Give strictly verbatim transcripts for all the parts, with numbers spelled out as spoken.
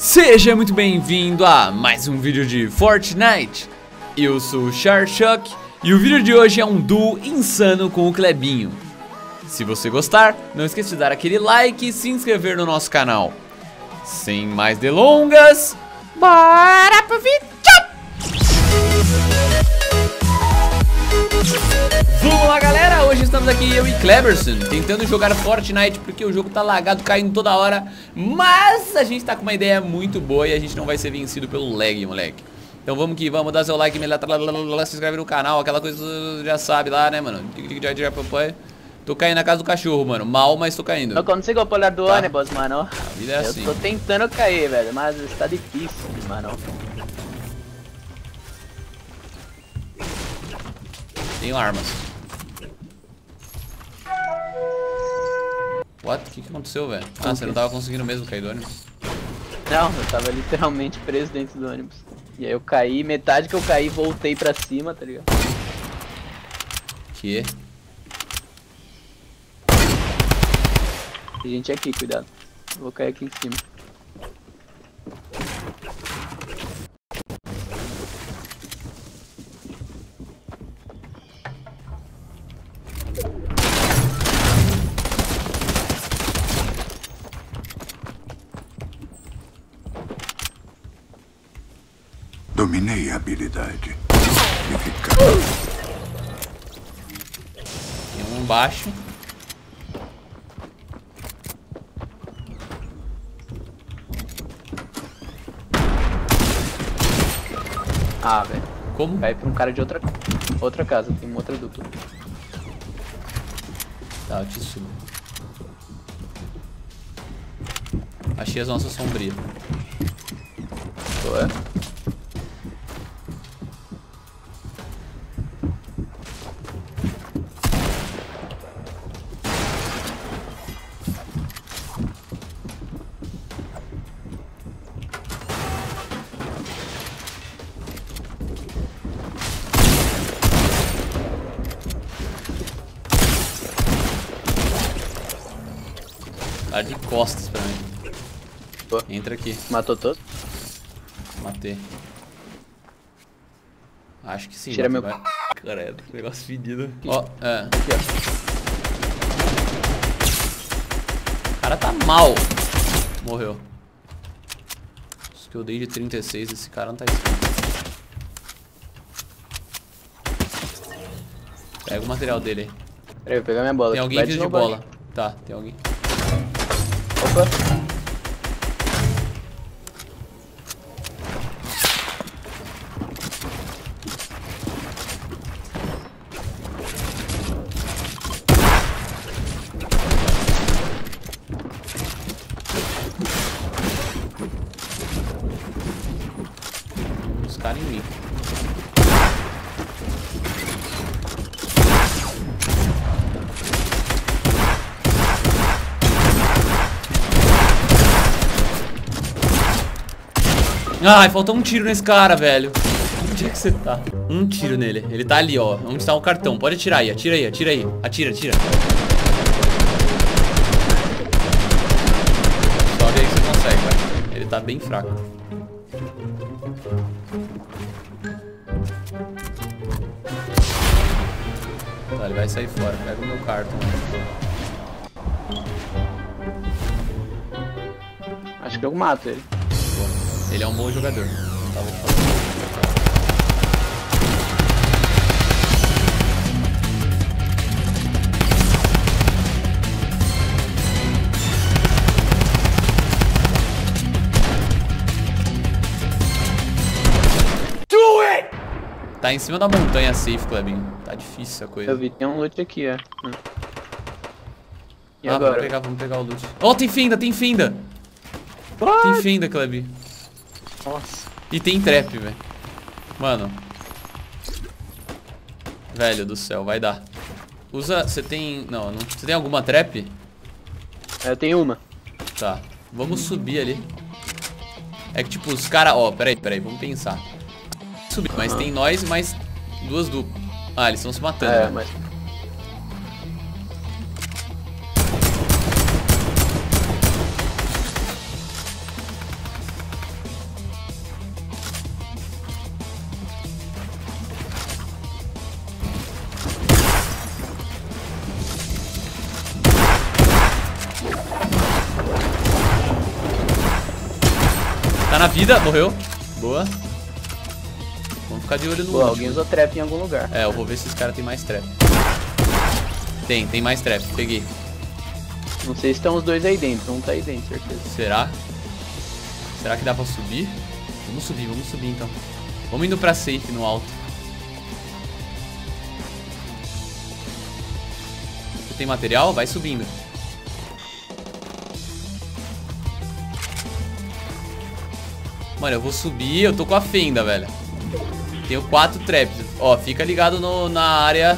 Seja muito bem-vindo a mais um vídeo de Fortnite. Eu sou o Charchuck e o vídeo de hoje é um duo insano com o Clebinho. Se você gostar, não esqueça de dar aquele like e se inscrever no nosso canal. Sem mais delongas, bora pro vídeo! Vamos lá, galera, hoje estamos aqui eu e Cleberson tentando jogar Fortnite porque o jogo tá lagado, caindo toda hora. Mas a gente tá com uma ideia muito boa e a gente não vai ser vencido pelo lag, moleque. Então vamos que vamos, dar seu like, se inscreve no canal, aquela coisa já sabe lá, né, mano. Tô caindo na casa do cachorro, mano, mal, mas tô caindo. Não consigo pular do Tá. ônibus, mano. A vida é assim. Eu tô tentando cair, velho, mas está difícil, mano. Tenho armas. What? O que, que aconteceu, velho? Ah, você não tava conseguindo mesmo cair do ônibus? Não, eu tava literalmente preso dentro do ônibus. E aí eu caí, metade que eu caí, voltei pra cima, tá ligado? Que? Tem gente aqui, cuidado. Eu vou cair aqui em cima. Dominei a habilidade de ficar. Tem um embaixo. Ah, velho. Como? Cai pra um cara de outra outra casa, tem uma outra dupla. Tá, eu te subo. Achei as nossas sombrias. Ué? Tá de costas pra mim. Pô. Entra aqui. Matou todo? Matei. Acho que sim. Tira matei, meu- vai. Caralho, que negócio fedido. Ó, é. Aqui, ó. O cara tá mal. Morreu. Isso que eu dei de trinta e seis, esse cara não tá escrito. Pega o material dele aí. Peraí, vou pegar minha bola. Tem aqui. alguém Vai vindo de derrubar. bola. Tá, tem alguém. Opa. Os caras em mim. Ai, faltou um tiro nesse cara, velho. Onde é que você tá? Um tiro nele. Ele tá ali, ó. Onde tá o cartão? Pode atirar aí, atira aí, atira aí. Atira, atira. Sobe aí que você consegue, vai. Ele tá bem fraco. Tá, ele vai sair fora. Pega o meu cartão. Acho que eu mato ele. Ele é um bom jogador. Tá, vou falar. Tá em cima da montanha safe, Clebinho. Tá difícil a coisa. Eu vi, tem um loot aqui, ó. Hum. E ah, agora? vamos pegar, vamos pegar o loot. Oh, tem fenda, tem fenda. What? Tem fenda, Clebinho. Nossa. E tem trap, velho. Mano. Velho do céu, vai dar. Usa, você tem... Não, não... Você tem alguma trap? Eu tenho uma. Tá. Vamos subir ali. É que tipo, os caras... Ó, peraí, peraí, vamos pensar. Subir, mas tem nós e mais duas duplas. Ah, eles estão se matando, É, né? mas... Tá na vida, morreu. Boa. Vamos ficar de olho no Pô, último. alguém usou trap em algum lugar. É, eu vou ver se esse cara tem mais trap. Tem, tem mais trap. Peguei. Não sei se estão os dois aí dentro. Um tá aí dentro, certeza. Será? Será que dá pra subir? Vamos subir, vamos subir então. Vamos indo pra safe no alto. Você tem material? Vai subindo. Mano, eu vou subir, eu tô com a fenda, velho. Tenho quatro traps. Ó, fica ligado no, na área.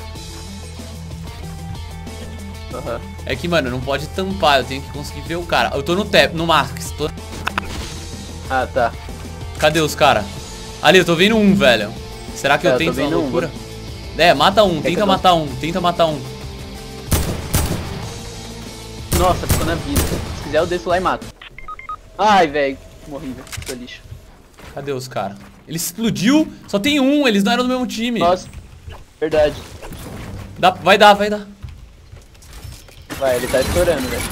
Aham. É que, mano, não pode tampar, eu tenho que conseguir ver o cara. Eu tô no tap, no max. Tô... Ah, tá. Cadê os caras? Ali, eu tô vendo um, velho. Será que É, eu eu tô tento uma vendo um, loucura? É, mata um, que tenta eu matar um, tenta matar um. Nossa, ficou na vida. Se quiser eu desço lá e mato. Ai, velho. Morri, velho. Tô lixo. Cadê os caras? Ele explodiu, só tem um, eles não eram do mesmo time. Nossa. Verdade. Dá, vai dar, vai dar. Vai, ele tá estourando, velho.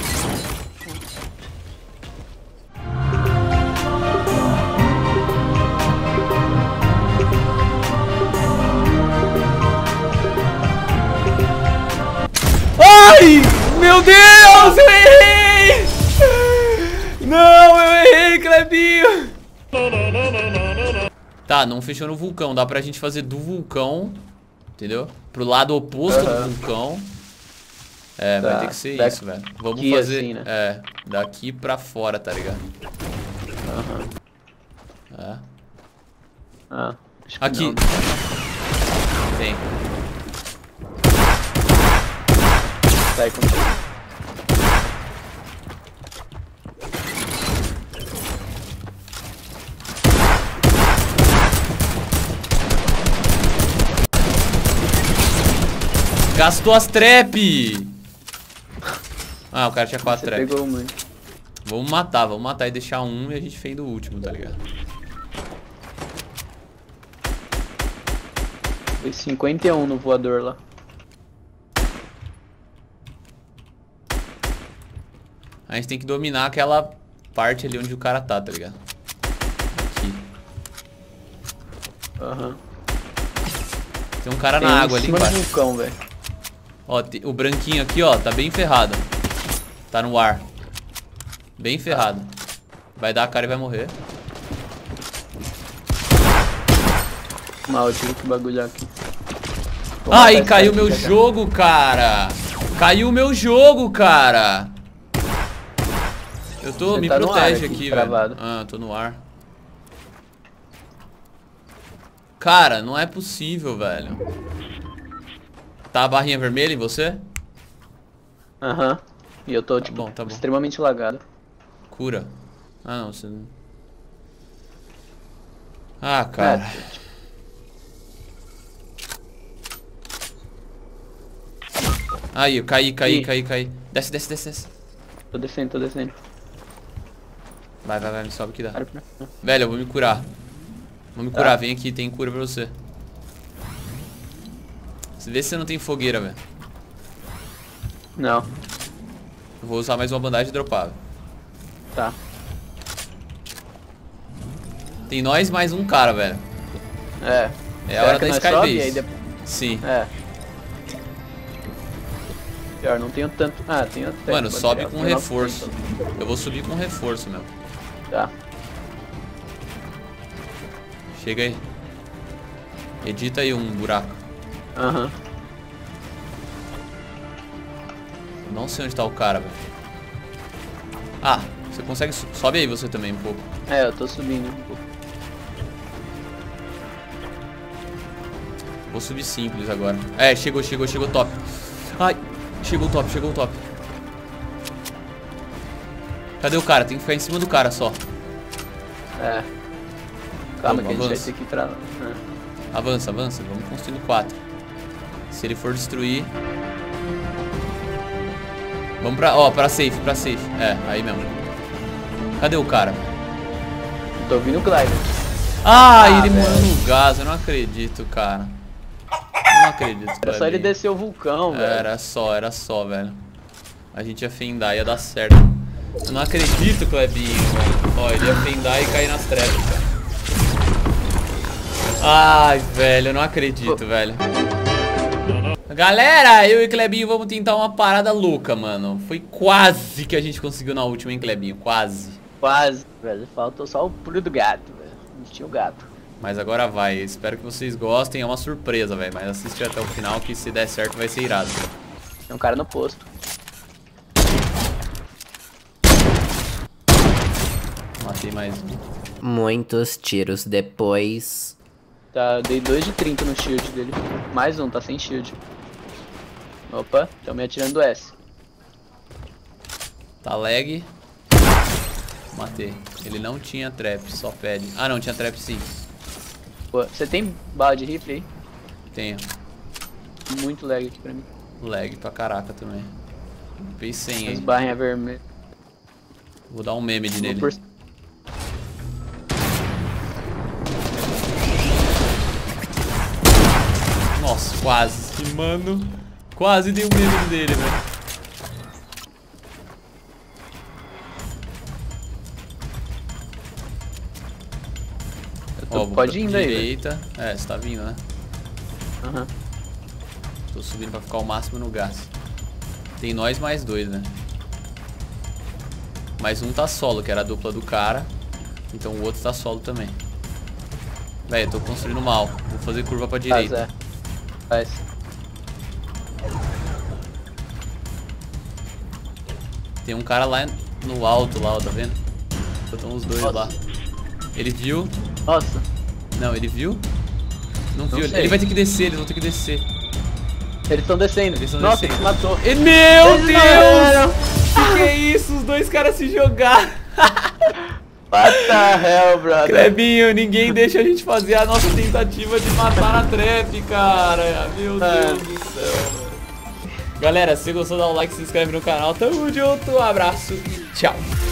Ai! Meu Deus, eu errei! Não, eu errei, Clebinho! Tá, não fechou no vulcão. Dá pra gente fazer do vulcão, entendeu? Pro lado oposto Uhum. do vulcão. É, Tá. vai ter que ser Daqui isso, velho. Vamos fazer, assim, né? é, daqui pra fora, tá ligado? Aham. É. Ah, acho que Aqui. não. Tem. Sai contigo. Gastou as trap! Ah, o cara tinha quatro Você trap. pegou uma. Vamos matar, vamos matar e deixar um e a gente fez do último, tá ligado? Foi cinquenta e um no voador lá. A gente tem que dominar aquela parte ali onde o cara tá, tá ligado? Aqui. Aham. Tem um cara Tem na um água em ali cima do embaixo. vulcão, velho. Ó, te- o branquinho aqui, ó, tá bem ferrado. Tá no ar. Bem ferrado. Vai dar a cara e vai morrer. Mal, eu tiro que bagulho aqui. Vou matar Ai, esse caiu cara meu aqui já. jogo, cara. Caiu meu jogo, cara. Eu tô, Você me tá no ar protege aqui, aqui, travado. velho. Ah, tô no ar. Cara, não é possível, velho. Tá a barrinha vermelha em você? Aham. E eu tô, Tá tipo, bom, tá bom. extremamente lagado. Cura. Ah, não, você não... Ah, cara. É, tipo, Aí, eu caí, caí, Ih. caí, caí. Desce, desce, desce, desce. tô descendo, tô descendo. Vai, vai, vai, me sobe que dá. Para pra- Velho, eu vou me curar. Vou me Tá. curar, vem aqui, tem cura pra você. Você vê se você não tem fogueira, velho. Não, Eu vou usar mais uma bandagem dropável. tá. Tem nós mais um cara, velho. É. É a hora da nós Skybase. sobe, aí depois... Sim. É. Pior, não tenho tanto... Ah, tenho até... Mano, sobe material, com tenho reforço. novecentos. Eu vou subir com reforço, meu. Tá. Chega aí. Edita aí um buraco. Aham. Eu não sei onde tá o cara, velho. Ah, você consegue... su- Sobe aí você também um pouco. É, eu tô subindo um pouco. Vou subir simples agora. É, chegou, chegou, chegou top. Ai, chegou o top, chegou o top. Cadê o cara? Tem que ficar em cima do cara só. É. Calma Vamos, que a gente vai avança. ter que ir pra lá. É. Avança, avança. Vamos construindo quatro. Se ele for destruir... Vamos pra... Ó, pra safe, pra safe. É, aí mesmo. Cadê o cara? Eu tô ouvindo o Glider. Ah, Ah, ele velho. morreu no gás. Eu não acredito, cara. Não acredito. Era só ele descer. descer o vulcão, velho. Era só, era só, velho. A gente ia fendar, ia dar certo. Eu não acredito, Clebinho, mano. Ó, ele ia fendar e cair nas trevas, cara. Ai, velho, eu não acredito, velho. Galera, eu e Clebinho vamos tentar uma parada louca, mano. Foi quase que a gente conseguiu na última, hein, Clebinho? Quase. Quase, velho. Faltou só o pulo do gato, velho. Não tinha o gato. Mas agora vai. Espero que vocês gostem. É uma surpresa, velho. Mas assiste até o final que se der certo vai ser irado. Tem um cara no posto. Matei mais um. Muitos tiros depois. Tá, dei dois de trinta no shield dele. Mais um, tá sem shield. Opa, estão me atirando do S. Tá lag. Matei. Ele não tinha trap, só pede. Ah, não, tinha trap sim. Pô, você tem bala de rifle aí? Tenho. Muito lag aqui pra mim. Lag pra caraca também. Fez cem As aí. barrinhas vermelhas. Vou dar um meme de nele. Por... Nossa, quase. Mano, quase dei um meme dele, velho. Ó, vou Pode pra ir indo aí, direita. É, você tá vindo, né? Aham. Uhum. Tô subindo pra ficar o máximo no gás. Tem nós mais dois, né? Mais um tá solo, que era a dupla do cara. Então o outro tá solo também. Véi, eu tô construindo mal. Vou fazer curva pra direita. Faz, é. Faz. Tem um cara lá no alto, lá, ó, tá vendo? Estão os dois. Nossa. Lá. Ele viu. Nossa. Não, ele viu? Não, Não viu. sei. Ele vai ter que descer, eles vão ter que descer. Eles estão descendo. Eles Nossa, descendo. ele matou. E, meu Eles Deus! Que que é isso? Os dois caras se jogaram. What the hell, brother? Clebinho, ninguém deixa a gente fazer a nossa tentativa de matar na trap, cara. Meu Deus do céu. Galera, se gostou, dá um like, se inscreve no canal. Tamo junto, um abraço e tchau.